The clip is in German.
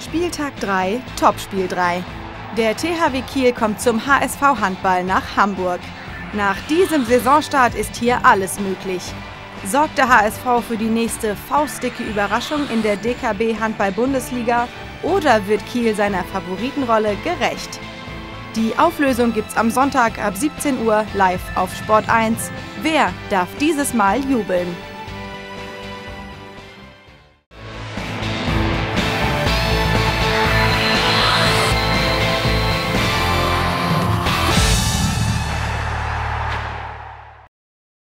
Spieltag 3, Topspiel 3. Der THW Kiel kommt zum HSV Handball nach Hamburg. Nach diesem Saisonstart ist hier alles möglich. Sorgt der HSV für die nächste faustdicke Überraschung in der DKB Handball-Bundesliga oder wird Kiel seiner Favoritenrolle gerecht? Die Auflösung gibt's am Sonntag ab 17 Uhr live auf Sport 1. Wer darf dieses Mal jubeln?